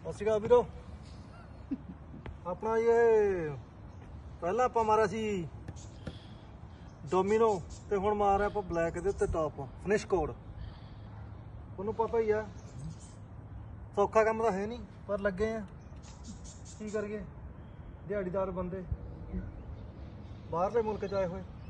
ਅਸੀਂ ਵੀਰੋ ਆਪਣਾ ਇਹ ਪਹਿਲਾਂ ਆਪਾਂ ਮਾਰਿਆ ਸੀ ਡੋਮੀਨੋ ਤੇ ਹੁਣ ਮਾਰ ਰਿਹਾ ਆਪਾਂ ਬਲੈਕ ਦੇ ਉੱਤੇ ਟੌਪ ਫਿਨਿਸ਼ ਕੋਡ। ਤੁਹਾਨੂੰ ਪਤਾ ਹੀ ਆ ਸੌਖਾ ਕੰਮ ਤਾਂ ਹੈ ਨਹੀਂ, ਪਰ ਲੱਗੇ ਆ ਕੀ ਕਰੀਏ, ਦਿਹਾੜੀਦਾਰ ਬੰਦੇ ਬਾਹਰਲੇ ਮੁਲਕ ਚ ਆਏ ਹੋਏ।